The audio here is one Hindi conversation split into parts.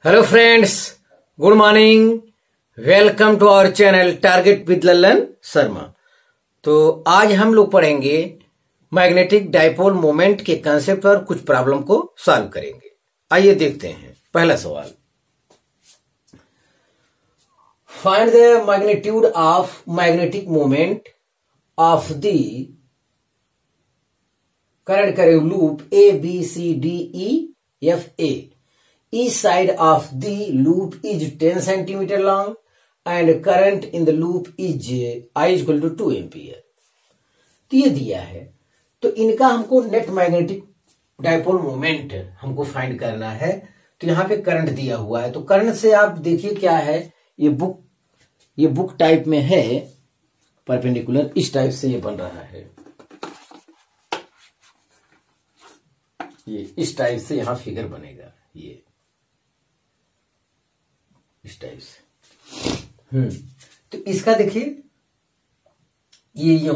Hello friends, good morning. Welcome to our channel target with Lallan Sharma. तो आज हम लोग पढ़ेंगे मैग्नेटिक डाइपोल मोमेंट के कंसेप्ट पर कुछ प्रॉब्लम को सॉल्व करेंगे। आइए देखते हैं। पहला सवाल, find the magnitude of magnetic moment of the current carrying loop A B C D E F A. Each side of the loop is 10 centimeter long and current in the loop is I is equal to 2 ampere। तो ये दिया है, तो इनका हमको नेट मैग्नेटिक डाइपोल मोमेंट हमको फाइंड करना है। तो यहाँ पे करंट दिया हुआ है, तो करंट से आप देखिए क्या है, ये बुक टाइप में है, परपेंडिकुलर इस टाइप से ये बन रहा है। ये इस टाइप से यहां फिगर बनेगा, ये इस टाइप से। तो इसका देखिए, ये यूं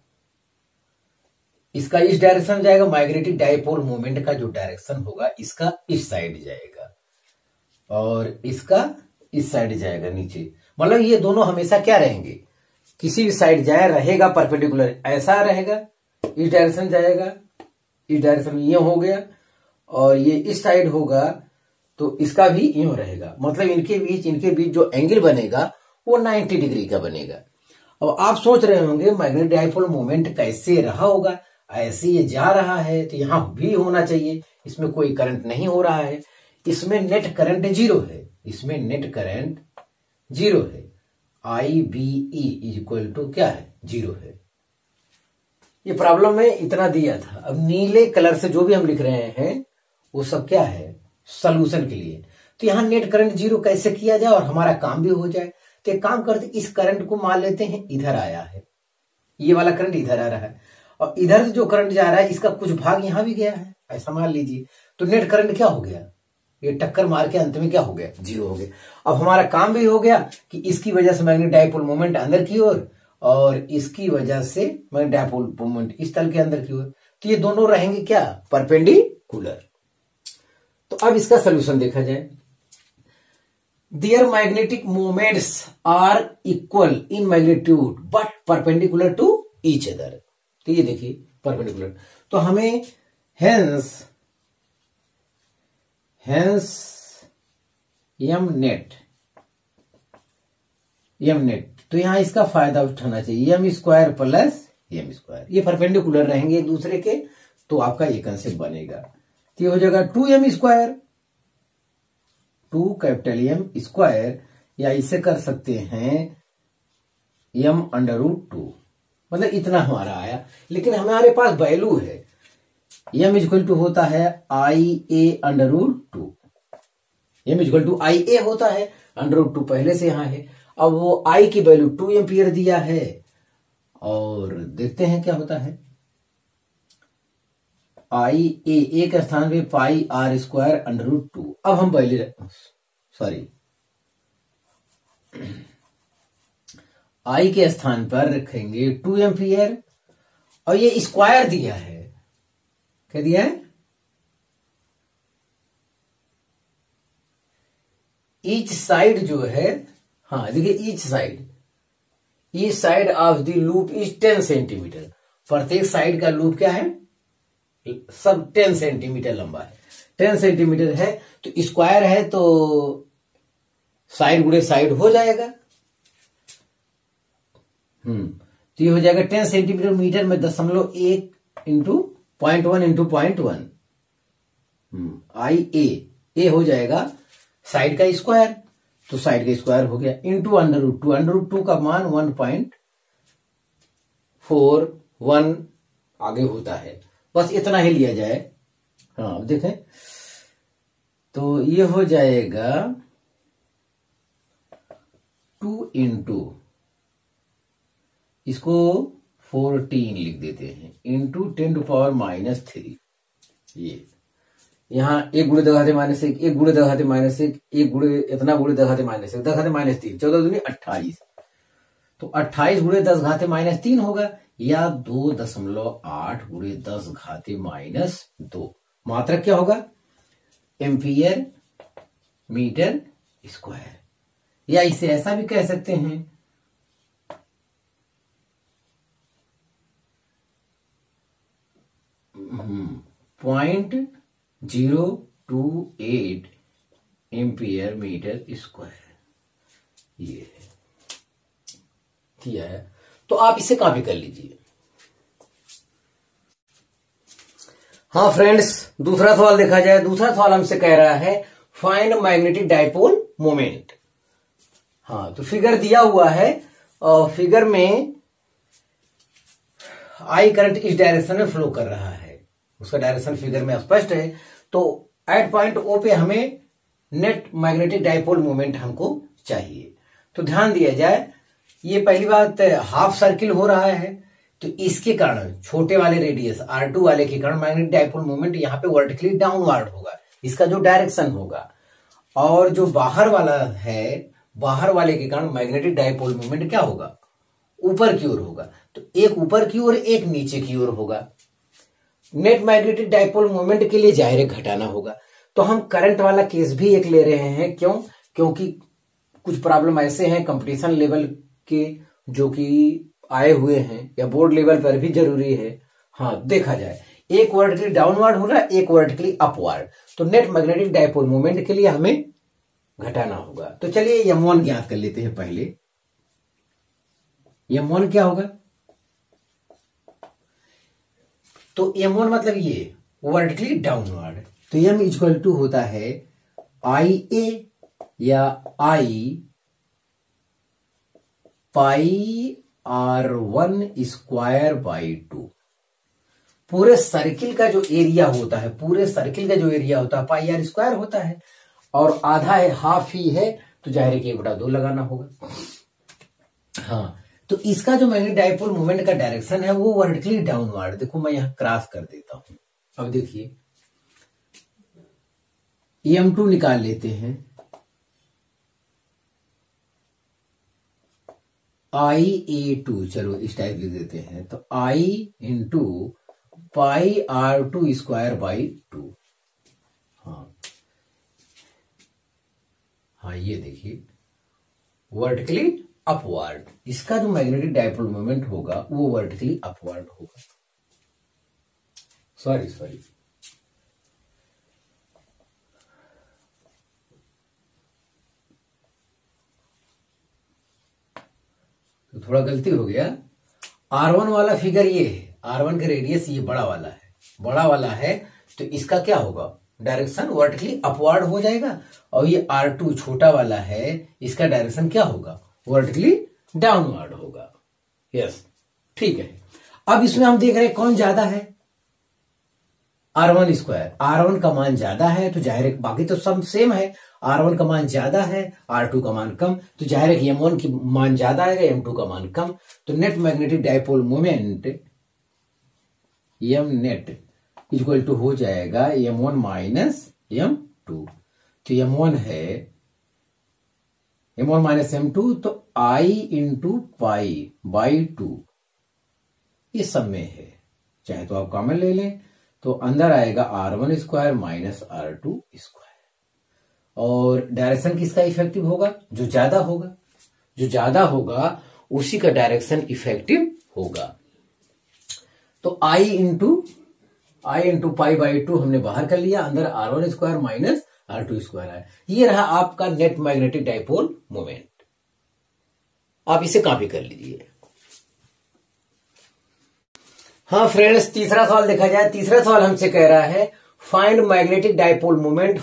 इसका इस डायरेक्शन जाएगा। मैग्नेटिक डाइपोल मोमेंट का जो डायरेक्शन होगा इसका इस साइड जाएगा और इसका इस साइड जाएगा नीचे। मतलब ये दोनों हमेशा क्या रहेंगे, किसी भी साइड जाए रहेगा परपेंडिकुलर, ऐसा रहेगा। इस डायरेक्शन जाएगा, इस डायरेक्शन ये हो गया, और ये इस साइड होगा तो इसका भी यूं रहेगा। मतलब इनके बीच जो एंगल बनेगा वो 90 डिग्री का बनेगा। अब आप सोच रहे होंगे मैग्नेटिक डाइपोल मोमेंट कैसे रहा होगा, ऐसे ये जा रहा है तो यहां भी होना चाहिए। इसमें कोई करंट नहीं हो रहा है, इसमें नेट करंट जीरो है, इसमें नेट करंट जीरो है। I B E equal to क्या है, जीरो है। ये प्रॉब्लम में इतना दिया था। अब नीले कलर से जो भी हम लिख रहे हैं वो सब क्या है, सॉल्यूशन के लिए। तो यहां नेट करंट जीरो कैसे किया जाए और हमारा काम भी हो जाए। तो एक काम करते, इस करंट को मान लेते हैं इधर आया है, ये वाला करंट इधर आ रहा है, और इधर से जो करंट जा रहा है इसका कुछ भाग यहां भी गया है, ऐसा मान लीजिए। तो नेट करंट क्या हो गया, ये टक्कर मार के अंत में क्या हो गया, जीरो हो गया। अब हमारा काम भी हो गया कि इसकी वजह से मैग्नेटिक डाइपोल मोमेंट अंदर की ओर और इसकी वजह से मैग्नेटिक डाइपोल मोमेंट इस तल के अंदर की ओर। तो ये दोनों रहेंगे क्या, परपेंडिकुलर। तो अब इसका सोल्यूशन देखा जाए। There magnetic moments are equal in magnitude but perpendicular to each other. तो ये देखिए परपेंडिकुलर, तो हमें हेंस एम नेट, तो यहां इसका फायदा उठाना चाहिए। M square plus M square, ये परपेंडिकुलर रहेंगे एक दूसरे के, तो आपका ये कंसेप्ट बनेगा। तो ये हो जाएगा 2m square, 2 capital M square, या इसे कर सकते हैं m अंडर रूट 2। मतलब इतना हमारा आया, लेकिन हमारे पास वैल्यू है m इक्वल टू होता है I A under root 2। m equal to I A होता है, अंडर रूट 2 पहले से यहां है। अब वो आई की वैल्यू 2 एम्पियर दिया है, और देखते हैं क्या होता है। आई ए के स्थान पे pi R square under root 2। अब हम पहले आई के स्थान पर रखेंगे 2 एम्पियर, और ये स्क्वायर दिया है, क्या दिया है, ईच साइड जो है, हाँ देखिए each side of the loop is 10 centimetre. प्रत्येक साइड का लूप क्या है, सब 10 सेंटीमीटर लंबा है, 10 सेंटीमीटर है। तो स्क्वायर है तो साइड गुणे साइड हो जाएगा। तो ये हो जाएगा 10 सेंटीमीटर मीटर में 0.1 इंटू 0.1 इंटू 0.1। आई ए हो जाएगा साइड का स्क्वायर, तो साइड का स्क्वायर हो गया, into under root 2। Under root 2 का मान 1.41 आगे होता है, बस इतना ही लिया जाए। हाँ अब देखें, तो ये हो जाएगा 2 इंटू, इसको 14 लिख देते हैं, इंटू 10 टू पावर -3। ये यहां 1 गुणे 10 घाते -1, 1 गुणे 10 घाते -1, 1 गुणे इतना गुणे 10 घाते -1, 10 घाते -3, 14 दूनी 28। तो 28 गुणे 10 घाते -3 होगा, या 2.8 गुणे 10 घाते -2। मात्रक क्या होगा, एम्पियर मीटर स्क्वायर, या इसे ऐसा भी कह सकते हैं 0.028 एम्पियर मीटर स्क्वायर, ये किया है। तो आप इसे कॉपी कर लीजिए। हाँ फ्रेंड्स, दूसरा सवाल देखा जाए। दूसरा सवाल हमसे कह रहा है फाइंड मैग्नेटिक डाइपोल मोमेंट। हाँ, तो फिगर दिया हुआ है और फिगर में आई करंट इस डायरेक्शन में फ्लो कर रहा है, उसका डायरेक्शन फिगर में स्पष्ट है। तो एट पॉइंट ओ पे हमें नेट मैग्नेटिक डाइपोल मोमेंट हमको चाहिए। तो ध्यान दिया जाए, ये पहली बात हाफ सर्किल हो रहा है, तो इसके कारण छोटे वाले रेडियस R2 वाले के कारण मैग्नेटिक डाइपोल मोमेंट यहाँ पे वर्टिकली डाउनवर्ड होगा, इसका जो डायरेक्शन होगा। और जो बाहर वाला है, बाहर वाले के कारण मैग्नेटिक डाइपोल मोमेंट क्या होगा, ऊपर की ओर होगा। तो एक ऊपर की ओर, एक नीचे की ओर होगा। नेट मैग्नेटिक डाइपोल मोमेंट के लिए जाहिर घटाना होगा। तो हम करंट वाला केस भी एक ले रहे हैं। क्यों? क्योंकि कुछ प्रॉब्लम ऐसे हैं कंपटीशन लेवल के जो कि आए हुए हैं, या बोर्ड लेवल पर भी जरूरी है। हाँ, देखा जाए, एक वर्टिकली डाउनवर्ड हो रहा है, एक वर्टिकली अपवर्ड। तो नेट मैग्नेटिक डाइपोल मोमेंट के लिए हमें घटाना होगा। तो चलिए M1 ज्ञात कर लेते हैं पहले। M1 क्या होगा? तो M1 मतलब ये वर्टिकली डाउनवर्ड। तो M इक्वल टू होता है IA या I pi R1 square by 2। पूरे सर्किल का जो एरिया होता है, पूरे सर्किल का जो एरिया होता है पाई R स्क्वायर होता है, और आधा है, हाफ ही है, तो जाहिर है कि 1/2 लगाना होगा। हाँ, तो इसका जो मैग्नेटिक डाइपोल मोमेंट का डायरेक्शन है वो वर्टिकली डाउनवर्ड। देखो मैं यहां क्रॉस कर देता हूं। अब देखिए M2 निकाल लेते हैं। IA2, चलो इस टाइप लिख देते हैं। तो I into pi R2 square by 2। हाँ, ये देखिए वर्टिकली अपवर्ड, इसका जो मैग्नेटिक डाइपोल मोमेंट होगा वो वर्टिकली अपवर्ड होगा। सॉरी, तो थोड़ा गलती हो गया। R1 वाला फिगर ये है, R1 का रेडियस ये बड़ा वाला है, तो इसका क्या होगा, डायरेक्शन वर्टिकली अपवर्ड हो जाएगा। और ये R2 छोटा वाला है, इसका डायरेक्शन क्या होगा, वर्टिकली डाउनवर्ड होगा। यस, ठीक है। अब इसमें हम देख रहे हैं कौन ज्यादा है, R1 स्क्वायर। R1 का मान ज्यादा है तो जाहिर है, बाकी तो सब सेम है, R1 का मान ज्यादा है, R2 का मान कम, तो जाहिर है कि M1 की मान ज्यादा आएगा, M2 का मान कम। तो net magnetic dipole moment M net equal to हो जाएगा M1 माइनस M2। तो M1 है M1 माइनस M2, तो I इंटू पाई बाई 2 ये सब में है, चाहे तो आप कॉमन ले लें, तो अंदर आएगा R1 square minus R2 square. और डायरेक्शन किसका इफेक्टिव होगा, जो ज्यादा होगा उसी का डायरेक्शन इफेक्टिव होगा। तो I इंटू पाई बाई 2 हमने बाहर कर लिया, अंदर R1 square minus R2 square है। ये रहा आपका नेट मैग्नेटिक डाइपोल मोमेंट। आप इसे कॉपी कर लीजिए। हाँ फ्रेंड्स, तीसरा सवाल देखा जाए। तीसरा सवाल हमसे कह रहा है find magnetic dipole moment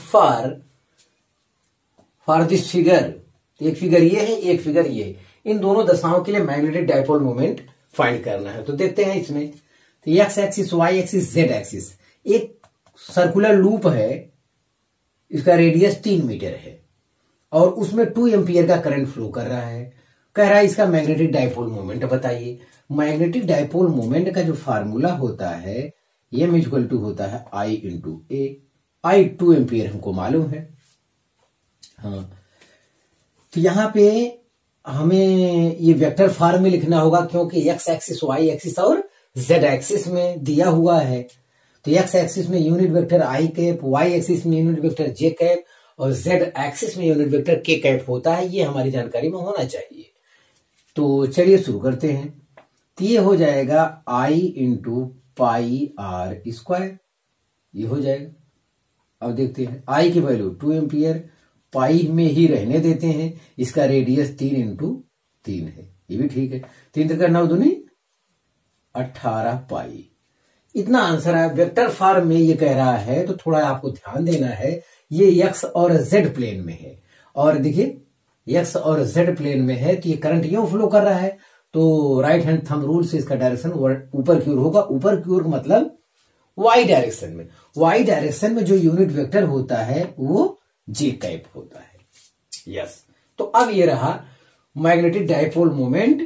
for this figure. एक फिगर ये है, एक फिगर ये है, इन दोनों दशाओं के लिए मैग्नेटिक डाइपोल मोमेंट फाइंड करना है। तो देखते हैं इसमें, तो X axis, Y axis, Z axis, एक सर्कुलर लूप है, इसका रेडियस 3 मीटर है और उसमें 2 एम्पियर का करंट फ्लो कर रहा है। कह रहा है इसका मैग्नेटिक डाइपोल मोमेंट बताइए। मैग्नेटिक डाइपोल मोमेंट का जो फार्मूला होता है M इक्वल टू होता है I into A. I 2 ampere हमको मालूम है। हाँ, तो यहां पे हमें ये वेक्टर फॉर्म में लिखना होगा, क्योंकि एक्स एक्सिस, वाई एक्सिस और जेड एक्सिस में दिया हुआ है। तो एक्स एक्सिस में unit vector I cap, Y axis में यूनिट वेक्टर J कैप, और जेड एक्सिस में यूनिट वेक्टर के कैप होता है, ये हमारी जानकारी में होना चाहिए। तो चलिए शुरू करते हैं। तो ये हो जाएगा I into pi R square, ये हो जाएगा। अब देखते हैं I की वैल्यू 2 एम्पियर, पाई में ही रहने देते हैं, इसका रेडियस 3 इंटू 3 है, ये भी ठीक है। 3 का 9 दूनी 18 पाई, इतना आंसर है। वेक्टर फॉर्म में ये कह रहा है तो थोड़ा आपको ध्यान देना है, ये एक्स और जेड प्लेन में है, और देखिए एक्स और जेड प्लेन में है तो ये करंट यूं फ्लो कर रहा है, तो राइट हैंड थंब रूल से इसका डायरेक्शन ऊपर की ओर होगा। ऊपर की ओर मतलब वाई डायरेक्शन में। वाई डायरेक्शन में जो यूनिट वेक्टर होता है वो जे कैप होता है। यस, तो अब ये रहा magnetic dipole moment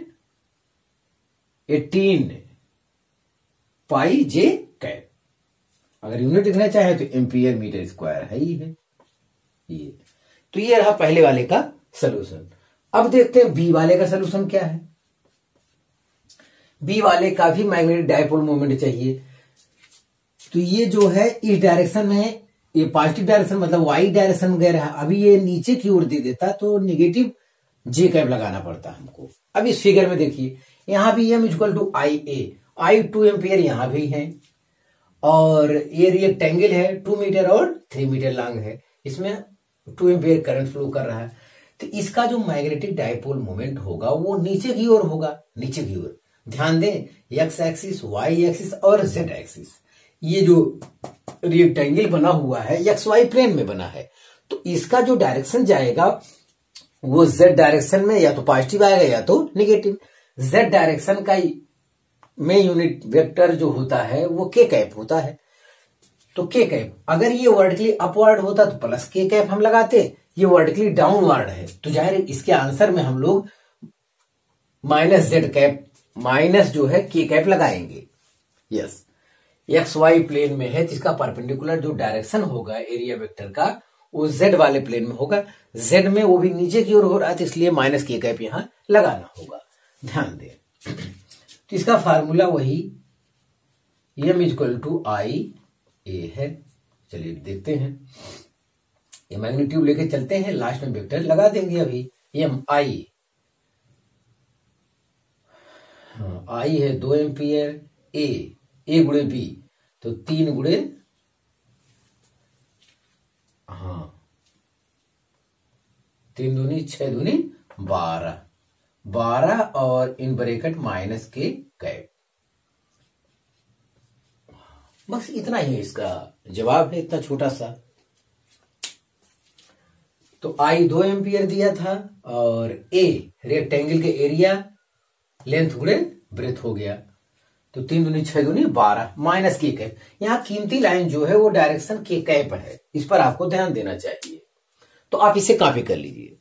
18 pi J cap. अगर यूनिट लिखना चाहे तो एम्पियर मीटर स्क्वायर है ही है ये। तो ये रहा पहले वाले का सलूशन। अब देखते हैं बी वाले का सलूशन क्या है। बी वाले का भी मैग्नेटिक डाइपोल मोमेंट चाहिए। तो ये जो है इस डायरेक्शन में, ये पॉजिटिव डायरेक्शन मतलब वाई डायरेक्शन में गया रहा, अभी ये नीचे की ओर दे देता तो नेगेटिव जे कैप लगाना पड़ता हमको। अब इस फिगर में देखिए, यहां भी M equal to I A, I 2 ampere यहां भी है, और ये रेक्टेंगल है 2 मीटर और 3 मीटर लॉन्ग है, इसमें 2 एम्पियर करंट फ्लो कर रहा है। तो इसका जो मैग्नेटिक डाइपोल मोमेंट होगा वो नीचे की ओर होगा, नीचे की ओर। ध्यान दें, एक्स एक्सिस, वाई एक्सिस और जेड एक्सिस, ये जो रेक्टेंगल बना हुआ है एक्स वाई प्लेन में बना है, तो इसका जो डायरेक्शन जाएगा वो जेड डायरेक्शन में या तो पॉजिटिव आएगा या तो नेगेटिव। जेड डायरेक्शन का में यूनिट वेक्टर जो होता है वो के कैप होता है। तो के कैप अगर ये वर्टिकली अपवर्ड होता तो प्लस के कैप हम लगाते, ये वर्टिकली डाउनवर्ड है तो जाहिर इसके आंसर में हम लोग माइनस जेड कैप, माइनस जो है के कैप लगाएंगे। यस, एक्स वाई प्लेन में है जिसका परपेंडिकुलर जो डायरेक्शन होगा एरिया वेक्टर का वो जेड वाले प्लेन में होगा। जेड में वो भी नीचे की ओर हो रहा है तो इसलिए माइनस के कैप यहां लगाना होगा, ध्यान दें। तो इसका फार्मूला वही M equal to I A है। चलिए देखते हैं, ये मैग्नीट्यूड लेके चलते हैं, लास्ट में वेक्टर लगा देंगे। अभी एम आई, हाँ आई है 2 एम्पियर, ए गुणे बी तो 3 गुणे, हाँ 3 दूनी 6 दूनी 12, 12 और in bracket minus K cap. बस इतना ही इसका जवाब है, इतना छोटा सा। तो आई 2 एम्पियर दिया था और ए रेक्टेंगल के एरिया लेंथ गुणे ब्रेथ हो गया, तो 3 दूनी 6 दूनी 12 माइनस के कैप। यहां कीमती लाइन जो है वो डायरेक्शन के कैप है, इस पर आपको ध्यान देना चाहिए। तो आप इसे कॉपी कर लीजिए।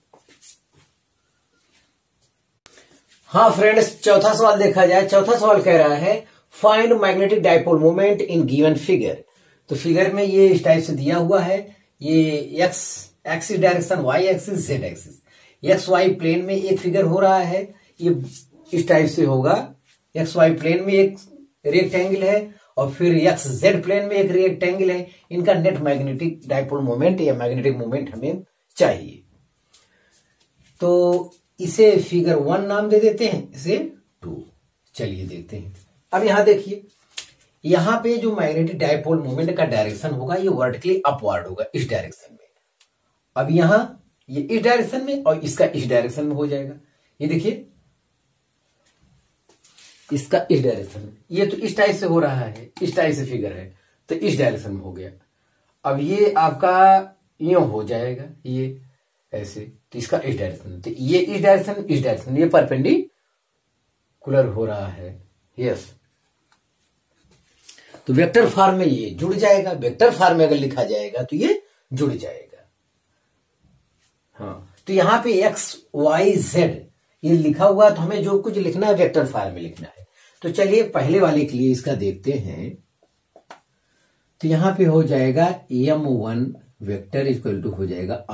हाँ फ्रेंड्स, चौथा सवाल देखा जाए। चौथा सवाल कह रहा है find magnetic dipole moment in given figure. तो फिगर में ये इस टाइप से दिया हुआ है, ये X axis direction, Y axis, Z axis, X Y plane में एक फिगर हो रहा है, ये इस टाइप से होगा। एक्स वाई प्लेन में एक रेक्टेंगल है और फिर एक्स जेड प्लेन में एक रेक्टेंगल है, इनका नेट मैग्नेटिक डाइपोल मोमेंट या मैग्नेटिक मोमेंट हमें चाहिए। तो इसे फिगर 1 नाम दे देते हैं, इसे 2। चलिए देखते हैं। अब यहां देखिए, यहां पे जो मैग्नेटिक डाइपोल मोमेंट का डायरेक्शन होगा ये वर्टिकली अपवर्ड होगा इस डायरेक्शन में। अब यहां ये इस डायरेक्शन में और इसका इस डायरेक्शन में हो जाएगा। ये देखिए इसका इस डायरेक्शन में, ये तो इस टाइप से हो रहा है, इस टाइप से फिगर है तो इस डायरेक्शन में हो गया। अब ये आपका यूं हो जाएगा, ये ऐसे, तो इसका इस डायरेक्शन, तो ये इस डायरेक्शन, इस डायरेक्शन, ये परपेंडिकुलर हो रहा है। यस, तो वेक्टर फॉर्म में ये जुड़ जाएगा। वेक्टर फॉर्म में अगर लिखा जाएगा तो ये जुड़ जाएगा। हाँ, तो यहां पे एक्स वाई जेड ये लिखा हुआ, तो हमें जो कुछ लिखना है वेक्टर फॉर्म में लिखना है। तो चलिए पहले वाले के लिए इसका देखते हैं। तो यहां पे हो जाएगा m1 वेक्टर इक्वल टू हो जाएगा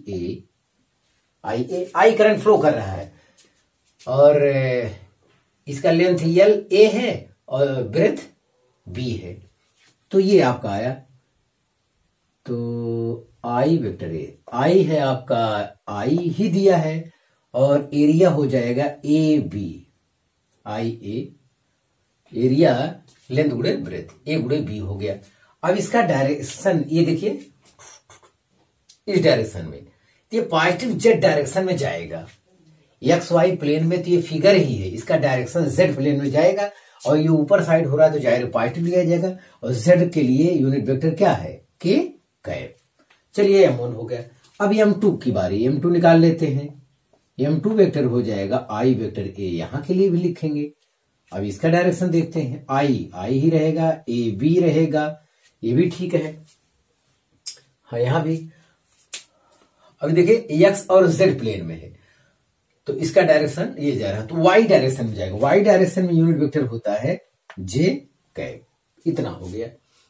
आई करंट फ्लो कर रहा है और इसका लेंथ यल ए है और ब्रेथ बी है। तो ये आपका आया, तो आई वेक्टर ए, आई है आपका, आई ही दिया है, और एरिया हो जाएगा A B, I A, area length गुणे ब्रेथ, ए गुणे बी हो गया। अब इसका डायरेक्शन ये देखिए, इस डायरेक्शन में तो ये पॉजिटिव जेड डायरेक्शन में जाएगा। एक्स वाई प्लेन में तो ये फिगर ही है, इसका डायरेक्शन जेड प्लेन में जाएगा, और ये ऊपर साइड हो रहा है तो जाहिर पॉजिटिव लिया जाएगा, और जेड के लिए यूनिट वेक्टर क्या है, के कैप। चलिए m1 हो गया। अब m2 की बारी, m2 निकाल लेते हैं। m2 वेक्टर हो जाएगा आई वेक्टर ए, यहां के लिए भी लिखेंगे। अब इसका डायरेक्शन देखते हैं, आई ही रहेगा, ए बी रहेगा, ये भी ठीक है। हाँ यहां भी अभी देखिए एक्स और जेड प्लेन में है, तो इसका डायरेक्शन ये जा रहा है, तो वाई डायरेक्शन में जाएगा। वाई डायरेक्शन में यूनिट वेक्टर होता है जे कैप। इतना हो गया।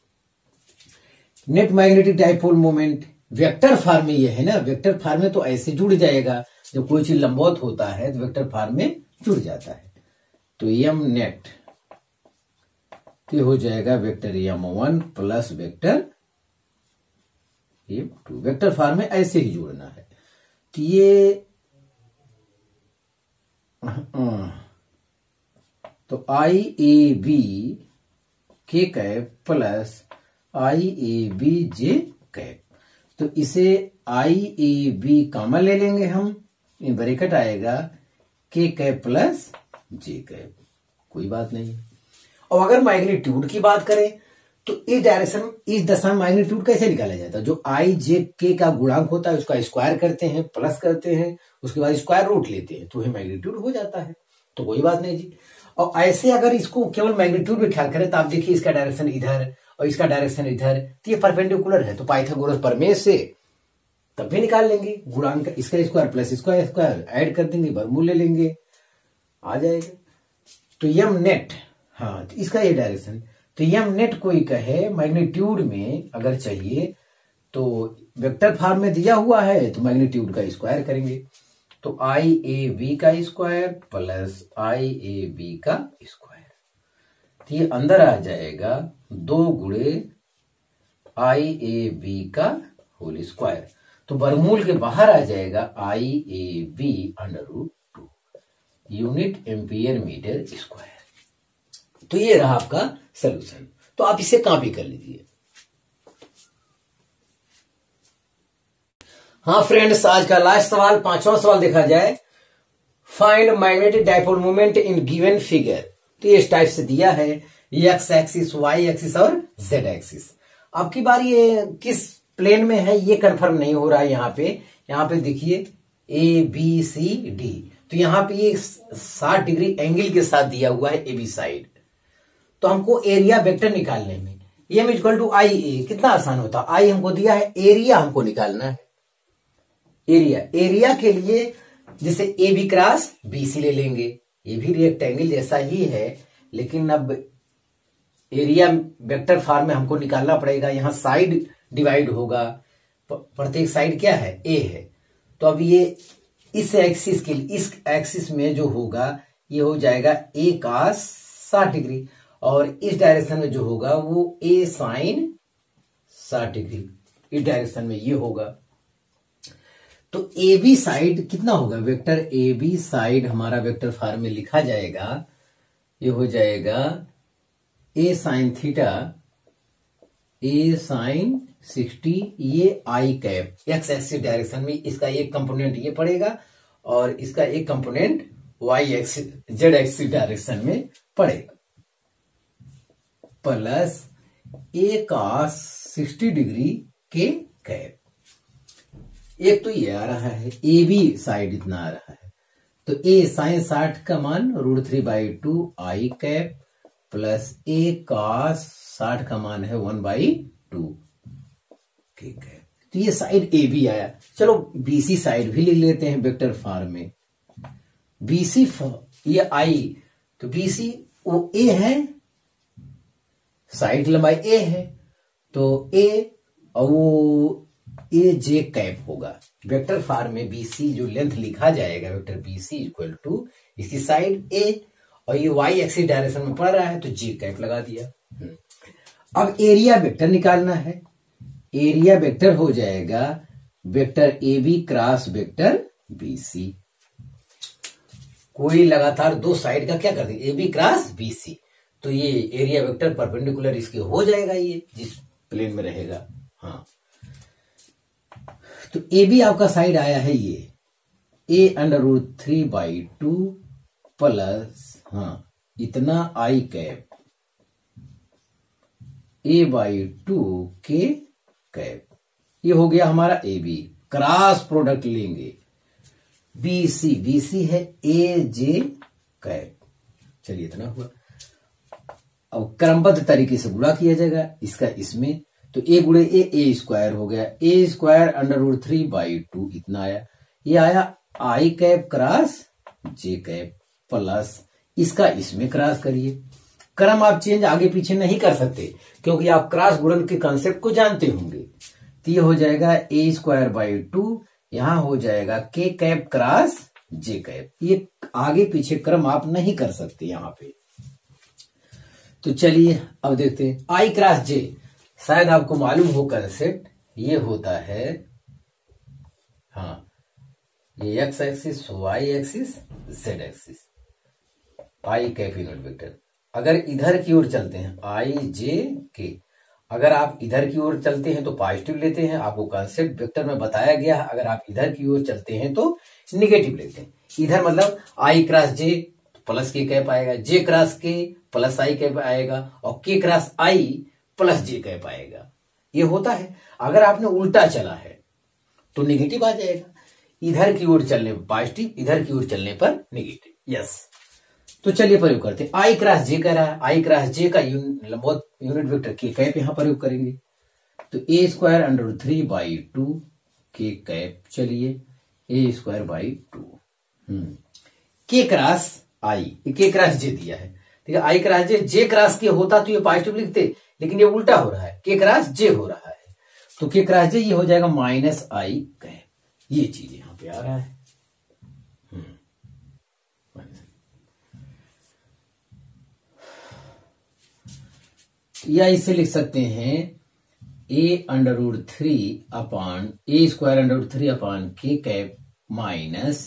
Net magnetic dipole moment vector form में ये है ना, वेक्टर फॉर्म में तो ऐसे जुड़ जाएगा, जब कोई चीज लंबवत होता है तो वेक्टर फॉर्म में जुड़ जाता है। तो एम नेट हो जाएगा vector m1 plus vector m2, vector form में ऐसे ही जोड़ना है। तो ये तो I A B K cap plus I A B J cap, तो इसे आई ए बी कॉमन ले लेंगे हम, इन ब्रैकेट आएगा के कैप प्लस जे कैप, कोई बात नहीं। और अगर मैग्नीट्यूड की बात करें तो इस डायरेक्शन, इस दशा में मैग्नीट्यूड कैसे निकाला जाता है, जो आई जे के का गुणांक होता है उसका स्क्वायर करते हैं, प्लस करते हैं, उसके बाद स्क्वायर रूट लेते हैं, तो ये मैग्नीट्यूड हो जाता है, तो कोई बात नहीं जी। और ऐसे अगर इसको केवल मैग्नीट्यूड में ख्याल करें तो आप देखिए इसका डायरेक्शन इधर और इसका डायरेक्शन इधर, तो ये परपेंडिकुलर है, तो पाइथागोरस प्रमेय से तब भी निकाल लेंगे गुणांक, इसका स्क्वायर प्लस इसका स्क्वायर ऐड कर देंगे, वर्गमूल ले लेंगे, आ जाएगा। तो यम नेट, हाँ तो इसका ये डायरेक्शन, तो यम नेट कोई कहे मैग्नीट्यूड में अगर चाहिए तो वेक्टर फॉर्म में दिया हुआ है तो मैग्नीट्यूड का स्क्वायर करेंगे, तो आई ए बी का square plus I A B का स्क्वायर, तो ये अंदर आ जाएगा 2 गुणे आई ए बी का होल स्क्वायर, तो वर्गमूल के बाहर आ जाएगा I A B √2 unit ampere metre square. तो ये रहा आपका सलूशन, तो आप इसे कॉपी कर लीजिए। हाँ फ्रेंड्स, आज का लास्ट सवाल, 5वां सवाल देखा जाए, find magnetic dipole moment in given figure. तो ये इस टाइप से दिया है, एक्स एक्सिस, वाई एक्सिस और जेड एक्सिस। आपकी बारी ये किस प्लेन में है ये कंफर्म नहीं हो रहा है। यहाँ पे देखिए ए बी सी डी, तो यहाँ पे ये 60 डिग्री एंगल के साथ दिया हुआ है ए बी साइड। तो हमको एरिया वेक्टर निकालने में M equal to I A कितना आसान होता है, आई हमको दिया है, एरिया हमको निकालना है। एरिया के लिए जैसे A B cross B C ले लेंगे, ये भी रेक्टेंगल जैसा ही है, लेकिन अब एरिया वेक्टर फॉर्म में हमको निकालना पड़ेगा। यहाँ साइड डिवाइड होगा, प्रत्येक साइड क्या है, ए है, तो अब ये इस एक्सिस के लिए, इस एक्सिस में जो होगा ये हो जाएगा ए cos 60 डिग्री, और इस डायरेक्शन में जो होगा वो ए साइन 60 डिग्री, इस डायरेक्शन में ये होगा। तो ए बी साइड कितना होगा, वेक्टर ए बी साइड हमारा वेक्टर फॉर्म में लिखा जाएगा, ये हो जाएगा A sine theta, A sine 60, ये I cap X axis direction में, इसका एक कंपोनेंट ये पड़ेगा और इसका एक component Y axis Z axis direction में पड़ेगा, plus A cos 60 degree K cap. एक तो ये आ रहा है, ए बी साइड इतना आ रहा है, तो ए साइन 60 का मान √3/2 I cap plus A cos 60 का मान है 1/2 के कैप। तो ये साइड ए बी आया। चलो बीसी साइड भी लिख लेते हैं वेक्टर फॉर्म में, बीसी ये आई, तो बीसी वो ए है, साइड लंबाई ए है, तो ए और वो ए जे कैप होगा। वेक्टर फॉर्म में बीसी जो लेंथ लिखा जाएगा, वेक्टर बीसी इक्वल टू इसकी साइड ए, और ये वाई एक्सिस डायरेक्शन में पड़ रहा है तो जे कैप लगा दिया। अब एरिया वेक्टर निकालना है, एरिया वेक्टर हो जाएगा vector A B cross vector B C. कोई लगातार दो साइड का क्या कर दे, A B cross B C, तो ये एरिया वेक्टर परपेंडिकुलर इसके हो जाएगा, ये जिस प्लेन में रहेगा। हाँ, तो ए बी आपका साइड आया है ये a√3/2 प्लस इतना आई कैप a/2 के कैप, ये हो गया हमारा ए बी। क्रॉस प्रोडक्ट लेंगे बी सी है ए जे कैप। चलिए इतना हुआ। अब क्रमबद्ध तरीके से गुणा किया जाएगा इसका इसमें, तो ए गुणे ए स्क्वायर हो गया, ए स्क्वायर √3/2 इतना आया। ये आया I cap cross J cap plus इसका इसमें क्रॉस करिए। क्रम आप चेंज आगे पीछे नहीं कर सकते क्योंकि आप क्रॉस गुणन के कॉन्सेप्ट को जानते होंगे। तो ये हो जाएगा a²/2, यहां हो जाएगा के कैप क्रॉस जे कैप। ये आगे पीछे क्रम आप नहीं कर सकते यहां पे। तो चलिए अब देखते हैं आई क्रॉस जे। शायद आपको मालूम हो कंसेप्ट, ये होता है ये X axis, Y axis, Z axis, I cap unit vector. अगर इधर की ओर चलते हैं आई जे के, अगर आप इधर की ओर चलते हैं तो पॉजिटिव लेते हैं, आपको कॉन्सेप्ट वेक्टर में बताया गया है। अगर आप इधर की ओर चलते हैं तो निगेटिव लेते हैं। इधर मतलब I cross J plus K cap आएगा, J cross K plus I cap आएगा, और K cross I plus J cap आएगा। ये होता है। अगर आपने उल्टा चला है तो निगेटिव आ जाएगा। इधर की ओर चलने पर पॉजिटिव, इधर की ओर चलने पर निगेटिव। यस, तो चलिए प्रयोग करते हैं। आई क्रॉस जे कह रहा है, आई क्रॉस जे का यूनिट वेक्टर के कैप यहां प्रयोग करेंगे। तो a²√3/2 के कैप, चलिए a²/2 के क्रॉस आई, के क्रॉस जे दिया है। ठीक है, आई क्रॉस जे, जे क्रॉस के होता तो ये पॉजिटिव लिखते, लेकिन ये उल्टा हो रहा है, के क्रॉस जे हो रहा है। तो के क्रॉस जे ये हो जाएगा -आई कैप। ये चीज यहां पे आ रहा है। या इसे लिख सकते हैं a√3 K cap minus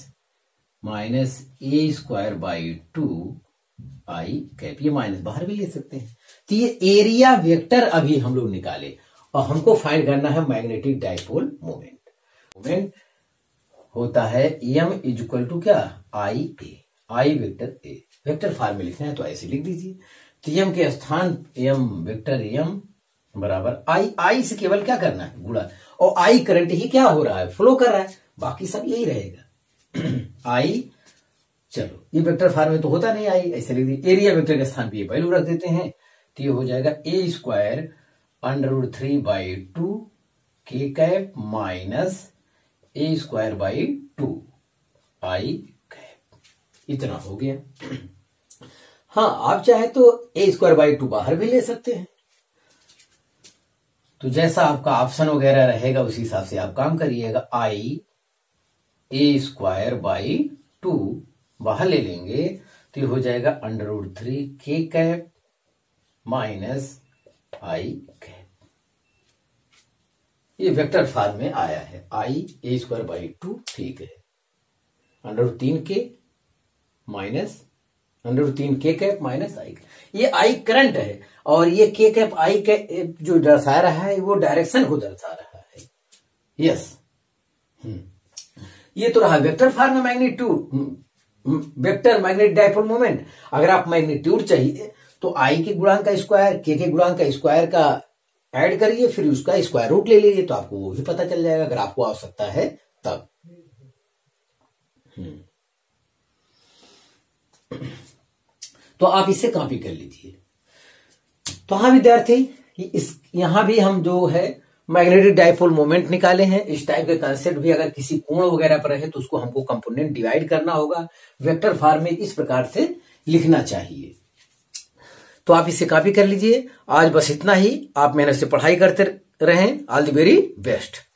a²/2 I cap. ये माइनस बाहर भी ले सकते हैं। तो ये एरिया वेक्टर अभी हम लोग निकाले और हमको फाइंड करना है मैग्नेटिक डाइपोल मोमेंट। मोमेंट होता है m = क्या, I A, I vector A. Vector form में लिखना है तो ऐसे लिख दीजिए। तो m के स्थान m वेक्टर m बराबर आई। आई से केवल क्या करना है, गुणा, और आई करंट ही क्या हो रहा है, फ्लो कर रहा है, बाकी सब यही रहेगा। आई, चलो ये वेक्टर फॉर्म में तो होता नहीं आई, ऐसे लिख दिए। एरिया वेक्टर के स्थान पे ये वैल्यू रख देते हैं, तो ये हो जाएगा a²√3/2 के cap minus a²/2 I cap. इतना हो गया। हाँ, आप चाहे तो a²/2 बाहर भी ले सकते हैं। तो जैसा आपका ऑप्शन वगैरह रहेगा उसी हिसाब से आप काम करिएगा। आई a²/2 बाहर ले लेंगे तो ये हो जाएगा √3 K cap minus I cap. ये वेक्टर फॉर्म में आया है। आई a²/2, ठीक है, √3 के माइनस √3 के कैप माइनस आई। ये आई करंट है और ये के कैप आई कैप जो दर्शा रहा है वो डायरेक्शन को दर्शा रहा है। यस, ये तो रहा वेक्टर फॉर्म में magnitude, vector magnetic dipole moment. अगर आप मैग्नीट्यूड चाहिए तो आई के गुणांक का स्क्वायर, के गुणांक का स्क्वायर का ऐड करिए, फिर उसका स्क्वायर रूट ले लीजिए, तो आपको वो भी पता चल जाएगा अगर आपको आवश्यकता है तब। तो आप इसे कॉपी कर लीजिए। तो हाँ विद्यार्थी, यहां भी हम जो है मैग्नेटिक डाइपोल मोमेंट निकाले हैं। इस टाइप के कंसेप्ट भी अगर किसी कोण वगैरह पर रहे तो उसको हमको कंपोनेंट डिवाइड करना होगा। वेक्टर फॉर्म में इस प्रकार से लिखना चाहिए। तो आप इसे कॉपी कर लीजिए। आज बस इतना ही। आप मेहनत से पढ़ाई करते रहें। All the very best.